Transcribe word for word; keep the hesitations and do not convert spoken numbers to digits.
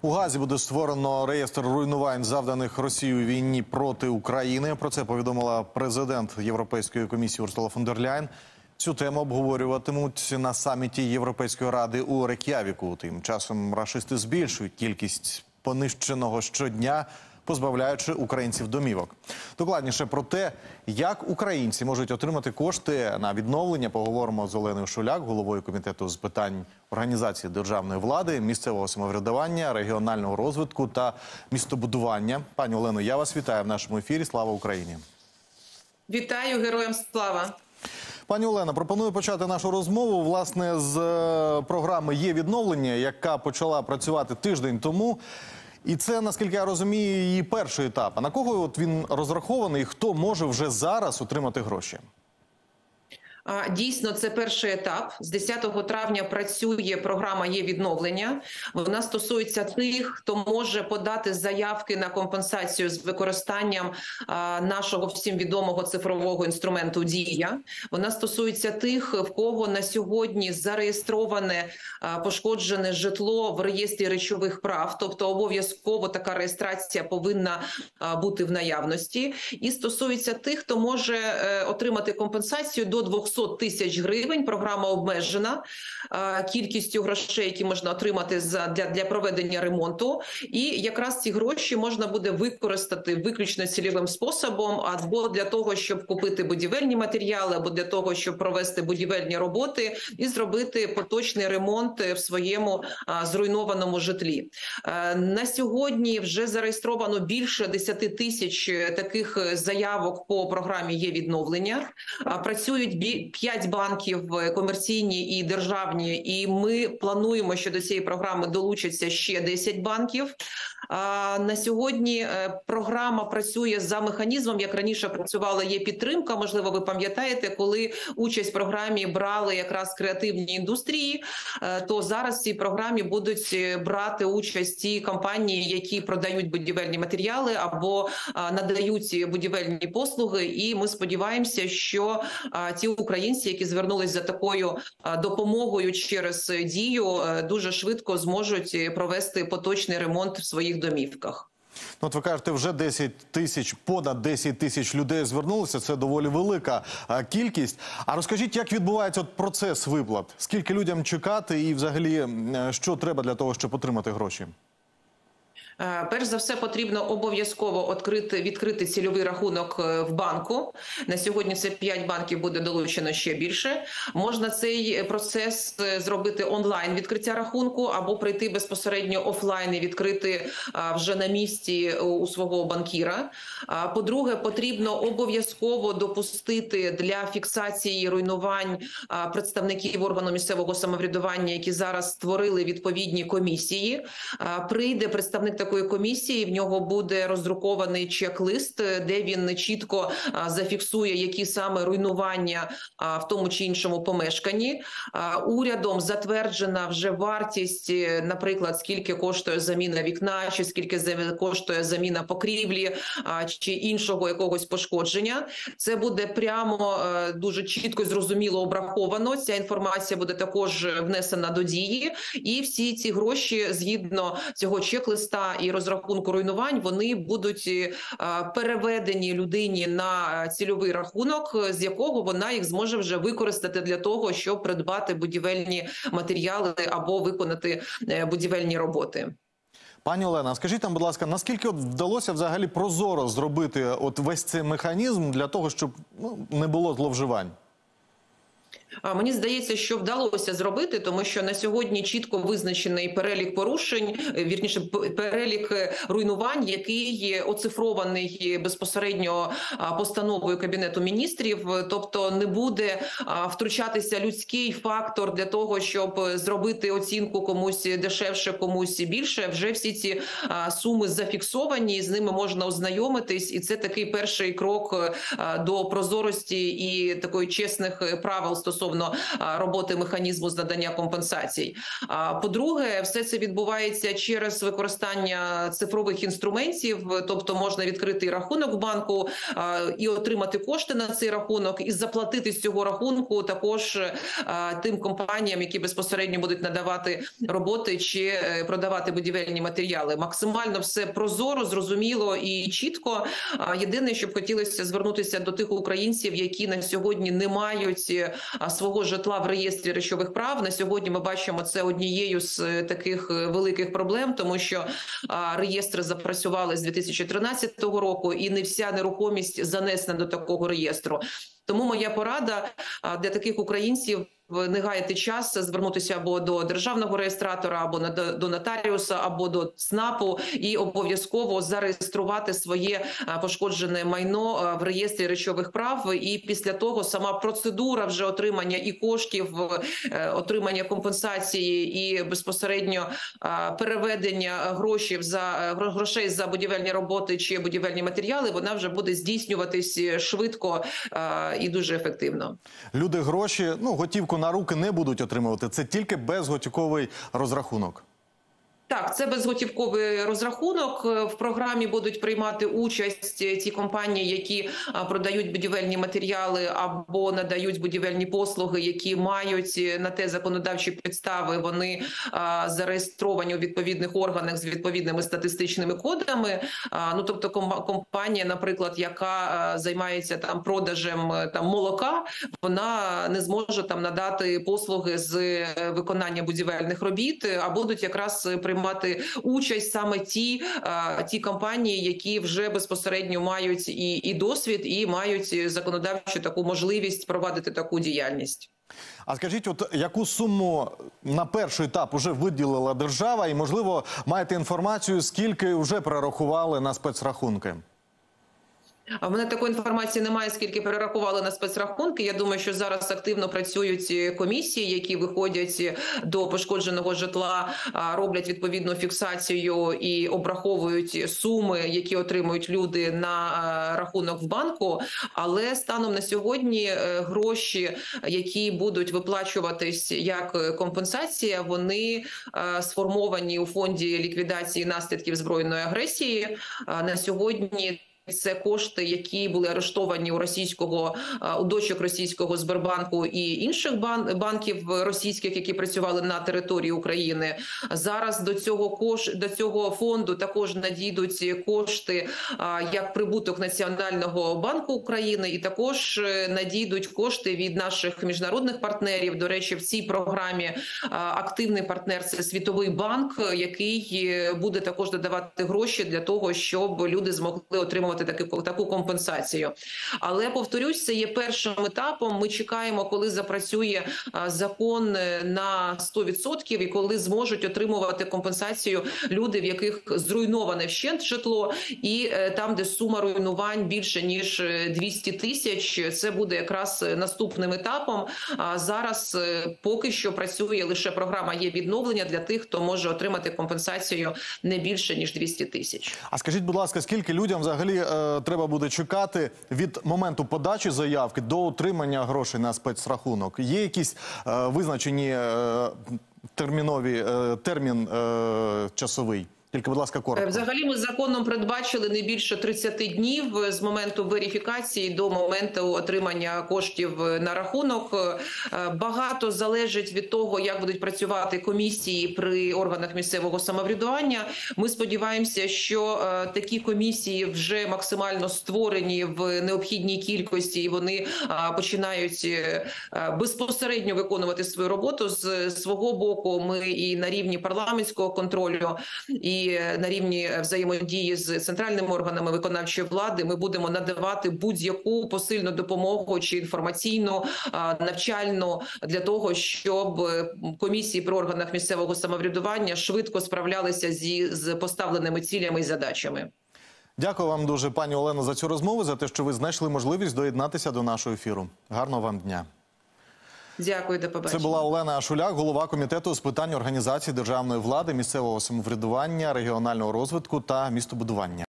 У Гаазі буде створено реєстр руйнувань, завданих Росією війні проти України. Про це повідомила президент Європейської комісії Урсула фон дер Ляєн. Цю тему обговорюватимуть на саміті Європейської ради у Рейк'явіку. Тим часом рашисти збільшують кількість понищеного щодня, позбавляючи українців домівок. Докладніше про те, як українці можуть отримати кошти на відновлення, поговоримо з Оленою Шуляк, головою комітету з питань організації державної влади, місцевого самоврядування, регіонального розвитку та містобудування. Пані Олено, я вас вітаю в нашому ефірі. Слава Україні! Вітаю, героям слава! Пані Олено, пропоную почати нашу розмову, власне, з програми «Є відновлення», яка почала працювати тиждень тому. І це, наскільки я розумію, її перший етап. А на кого от він розрахований і хто може вже зараз отримати гроші? Дійсно, це перший етап. З десятого травня працює програма «Є відновлення». Вона стосується тих, хто може подати заявки на компенсацію з використанням нашого всім відомого цифрового інструменту «Дія». Вона стосується тих, в кого на сьогодні зареєстроване пошкоджене житло в реєстрі речових прав. Тобто обов'язково така реєстрація повинна бути в наявності. І стосується тих, хто може отримати компенсацію до двохсот тисяч гривень. Програма обмежена кількістю грошей, які можна отримати за, для, для проведення ремонту. І якраз ці гроші можна буде використати виключно цільовим способом, або для того, щоб купити будівельні матеріали, або для того, щоб провести будівельні роботи і зробити поточний ремонт в своєму а, зруйнованому житлі. А, на сьогодні вже зареєстровано більше десяти тисяч таких заявок по програмі «Є відновлення». А, працюють бі п'ять банків, комерційні і державні, і ми плануємо, що до цієї програми долучаться ще десять банків. А на сьогодні програма працює за механізмом, як раніше працювала «Є підтримка». Можливо, ви пам'ятаєте, коли участь в програмі брали якраз креативні індустрії, то зараз в цій програмі будуть брати участь ті компанії, які продають будівельні матеріали або надають будівельні послуги. І ми сподіваємося, що ті українці, які звернулись за такою допомогою через «Дію», дуже швидко зможуть провести поточний ремонт в своїх домівках. Ну, от ви кажете, вже десять тисяч, понад десять тисяч людей звернулися. Це доволі велика а, кількість. А розкажіть, як відбувається от процес виплат? Скільки людям чекати і взагалі, що треба для того, щоб отримати гроші? Перш за все, потрібно обов'язково відкрити, відкрити цільовий рахунок в банку. На сьогодні це п'ять банків, буде долучено ще більше. Можна цей процес зробити онлайн, відкриття рахунку, або прийти безпосередньо офлайн і відкрити вже на місці у свого банкіра. По-друге, потрібно обов'язково допустити для фіксації руйнувань представників органу місцевого самоврядування, які зараз створили відповідні комісії. Прийде представник такої комісії, в нього буде роздрукований чек-лист, де він чітко зафіксує, які саме руйнування в тому чи іншому помешканні. Урядом затверджена вже вартість, наприклад, скільки коштує заміна вікна, чи скільки коштує заміна покрівлі, чи іншого якогось пошкодження. Це буде прямо дуже чітко і зрозуміло обраховано. Ця інформація буде також внесена до «Дії». І всі ці гроші, згідно цього чек-листа і розрахунку руйнувань, вони будуть переведені людині на цільовий рахунок, з якого вона їх зможе вже використати для того, щоб придбати будівельні матеріали або виконати будівельні роботи. Пані Олена, скажіть нам, будь ласка, наскільки от вдалося взагалі прозоро зробити от весь цей механізм для того, щоб ну, не було зловживань? Мені здається, що вдалося зробити, тому що на сьогодні чітко визначений перелік порушень, вірніше, перелік руйнувань, який оцифрований безпосередньо постановою Кабінету міністрів. Тобто не буде втручатися людський фактор для того, щоб зробити оцінку комусь дешевше, комусь більше. Вже всі ці суми зафіксовані, з ними можна ознайомитись. І це такий перший крок до прозорості і такої чесних правил стосовно стосовно роботи механізму з надання компенсацій. По-друге, все це відбувається через використання цифрових інструментів, тобто можна відкрити рахунок в банку і отримати кошти на цей рахунок, і заплатити з цього рахунку також тим компаніям, які безпосередньо будуть надавати роботи чи продавати будівельні матеріали. Максимально все прозоро, зрозуміло і чітко. Єдине, що б хотілося звернутися до тих українців, які на сьогодні не мають свого житла в реєстрі речових прав. На сьогодні ми бачимо це однією з таких великих проблем, тому що реєстри запрацювали з дві тисячі тринадцятого року, і не вся нерухомість занесена до такого реєстру. Тому моя порада для таких українців – не гаяти час, звернутися або до державного реєстратора, або до нотаріуса, або до ЦНАПу і обов'язково зареєструвати своє пошкоджене майно в реєстрі речових прав. І після того сама процедура вже отримання і коштів, отримання компенсації і безпосередньо переведення грошей за грошей за будівельні роботи чи будівельні матеріали, вона вже буде здійснюватись швидко і дуже ефективно. Люди гроші, ну, готівку на руки не будуть отримувати. Це тільки безготівковий розрахунок. Так, це безготівковий розрахунок. В програмі будуть приймати участь ті компанії, які продають будівельні матеріали або надають будівельні послуги, які мають на те законодавчі підстави. Вони зареєстровані у відповідних органах з відповідними статистичними кодами. Ну, тобто компанія, наприклад, яка займається там продажем там молока, вона не зможе там надати послуги з виконання будівельних робіт, а будуть якраз приймати мати участь саме ті, ті компанії, які вже безпосередньо мають і, і досвід, і мають законодавчу таку можливість провадити таку діяльність. А скажіть, от яку суму на перший етап вже виділила держава і, можливо, маєте інформацію, скільки вже перерахували на спецрахунки? А в мене такої інформації немає, скільки перерахували на спецрахунки. Я думаю, що зараз активно працюють комісії, які виходять до пошкодженого житла, роблять відповідну фіксацію і обраховують суми, які отримують люди на рахунок в банку. Але станом на сьогодні гроші, які будуть виплачуватись як компенсація, вони сформовані у фонді ліквідації наслідків збройної агресії. На сьогодні це кошти, які були арештовані у російського, у дочок російського Сбербанку і інших бан, банків російських, які працювали на території України. Зараз до цього кош, до цього фонду також надійдуть кошти як прибуток Національного банку України, і також надійдуть кошти від наших міжнародних партнерів. До речі, в цій програмі активний партнер – це Світовий банк, який буде також додавати гроші для того, щоб люди змогли отримувати Таку, таку компенсацію. Але, повторюсь, це є першим етапом. Ми чекаємо, коли запрацює закон на сто відсотків і коли зможуть отримувати компенсацію люди, в яких зруйноване вщент житло, і там, де сума руйнувань більше, ніж двісті тисяч, це буде якраз наступним етапом. А зараз поки що працює лише програма «Є відновлення» для тих, хто може отримати компенсацію не більше, ніж двісті тисяч. А скажіть, будь ласка, скільки людям взагалі треба буде чекати від моменту подачі заявки до отримання грошей на спецрахунок? Є якісь е, визначені е, термінові, е, термін е, часовий? Тільки, будь ласка, коротко. Взагалі ми законом передбачили не більше тридцяти днів з моменту верифікації до моменту отримання коштів на рахунок. Багато залежить від того, як будуть працювати комісії при органах місцевого самоврядування. Ми сподіваємося, що такі комісії вже максимально створені в необхідній кількості, і вони починають безпосередньо виконувати свою роботу. З свого боку ми і на рівні парламентського контролю, і на рівні взаємодії з центральними органами виконавчої влади ми будемо надавати будь-яку посильну допомогу чи інформаційну, навчальну для того, щоб комісії при органах місцевого самоврядування швидко справлялися зі з поставленими цілями і задачами. Дякую вам дуже, пані Олено, за цю розмову, за те, що ви знайшли можливість доєднатися до нашого ефіру. Гарного вам дня. Дякую, до побачення. Це була Олена Ашуляк, голова Комітету з питань організації державної влади, місцевого самоврядування, регіонального розвитку та містобудування.